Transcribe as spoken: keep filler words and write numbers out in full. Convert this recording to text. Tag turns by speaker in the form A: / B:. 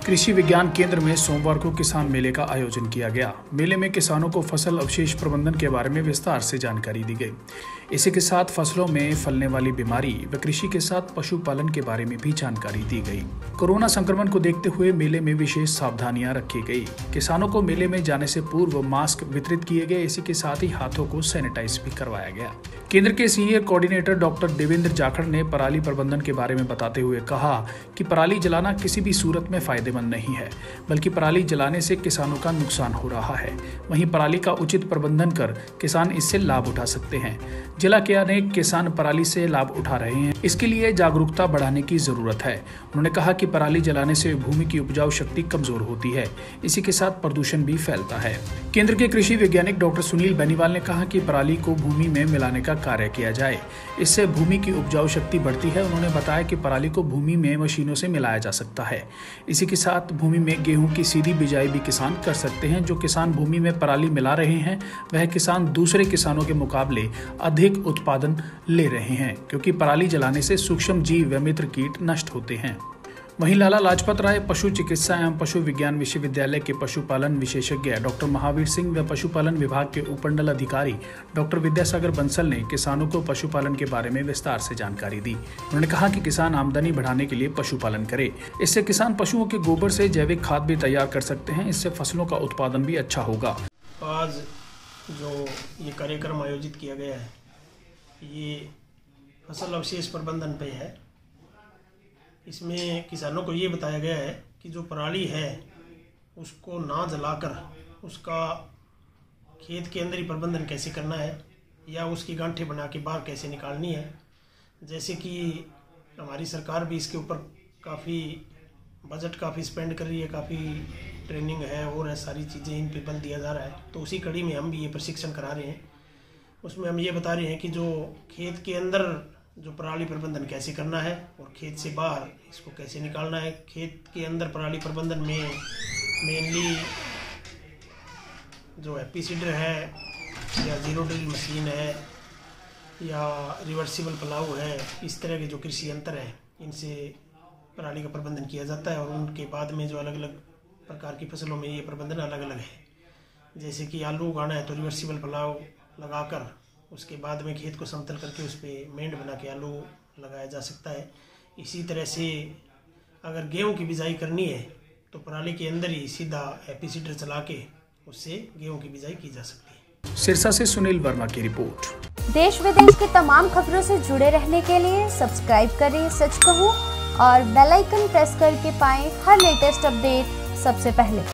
A: कृषि विज्ञान केंद्र में सोमवार को किसान मेले का आयोजन किया गया। मेले में किसानों को फसल अवशेष प्रबंधन के बारे में विस्तार से जानकारी दी गई। इसी के साथ फसलों में फैलने वाली बीमारी व कृषि के साथ पशुपालन के बारे में भी जानकारी दी गई। कोरोना संक्रमण को देखते हुए मेले में विशेष सावधानियां रखी गई। किसानों को मेले में जाने से पूर्व मास्क वितरित किए गए। इसी के साथ ही हाथों को सैनिटाइज भी करवाया गया। केंद्र के senior coordinator doctor Devendra Jakhar ने पराली प्रबंधन के बारे में बताते हुए कहा कि पराली जलाना किसी भी सूरत में फायदेमंद नहीं है, बल्कि पराली जलाने से किसानों का नुकसान हो रहा है। वहीं पराली का उचित प्रबंधन कर किसान इससे लाभ उठा सकते हैं। जिला के अनेक किसान पराली से लाभ उठा रहे हैं, इसके लिए जागरूकता बढ़ाने की जरूरत है। उन्होंने कहा कि पराली जलाने से भूमि की उपजाऊ शक्ति कमजोर होती है, इसी के साथ प्रदूषण भी फैलता है। केंद्र के कृषि वैज्ञानिक डॉक्टर सुनील बेनीवाल ने कहा कि पराली को भूमि में मिलाने का कार्य किया जाए, इससे भूमि की उपजाऊ शक्ति बढ़ती है। उन्होंने बताया कि पराली को भूमि में मशीनों से मिलाया जा सकता है। इसी के साथ भूमि में गेहूं की सीधी बिजाई भी किसान कर सकते हैं। जो किसान भूमि में पराली मिला रहे हैं, वह किसान दूसरे किसानों के मुकाबले अधिक उत्पादन ले रहे हैं, क्योंकि पराली जलाने से सूक्ष्म जीव व मित्र कीट नष्ट होते हैं। वहीं लाला लाजपत राय पशु चिकित्सा एवं पशु विज्ञान विश्वविद्यालय के पशुपालन विशेषज्ञ डॉक्टर महावीर सिंह व पशुपालन विभाग के उपमंडल अधिकारी डॉक्टर विद्यासागर बंसल ने किसानों को पशुपालन के बारे में विस्तार से जानकारी दी। उन्होंने कहा कि किसान आमदनी बढ़ाने के लिए पशुपालन करे। इससे किसान पशुओं के गोबर से जैविक खाद भी तैयार कर सकते हैं। इससे फसलों का उत्पादन भी अच्छा होगा।
B: आज जो ये कार्यक्रम आयोजित किया गया है, ये फसल अवशेष प्रबंधन पे है। इसमें किसानों को ये बताया गया है कि जो पराली है उसको ना जलाकर उसका खेत के अंदर ही प्रबंधन कैसे करना है, या उसकी गांठें बना के बाहर कैसे निकालनी है। जैसे कि हमारी सरकार भी इसके ऊपर काफ़ी बजट काफ़ी स्पेंड कर रही है, काफ़ी ट्रेनिंग है और है, सारी चीज़ें इन पे बल दिया जा रहा है। तो उसी कड़ी में हम भी ये प्रशिक्षण करा रहे हैं। उसमें हम ये बता रहे हैं कि जो खेत के अंदर जो पराली प्रबंधन कैसे करना है और खेत से बाहर इसको कैसे निकालना है। खेत के अंदर पराली प्रबंधन में मेनली जो हैप्पी सीडर है या जीरो ड्रिल मशीन है या रिवर्सिबल प्लाऊ है, इस तरह के जो कृषि यंत्र हैं, इनसे पराली का प्रबंधन किया जाता है। और उनके बाद में जो अलग अलग प्रकार की फसलों में ये प्रबंधन अलग अलग है। जैसे कि आलू उगाना है तो रिवर्सिबल प्लाऊ लगाकर उसके बाद में खेत को समतल करके उस पर मेंढ बना के आलू लगाया जा सकता है। इसी तरह से अगर गेहूं की बिजाई करनी है तो पराली के अंदर ही सीधा हैप्पी सीडर चला के उससे गेहूं की बिजाई की जा सकती है।
A: सिरसा से सुनील वर्मा की रिपोर्ट।
C: देश विदेश की तमाम खबरों से जुड़े रहने के लिए सब्सक्राइब करें सच कहूं और बेल आइकन प्रेस करके पाएं हर लेटेस्ट अपडेट सबसे पहले।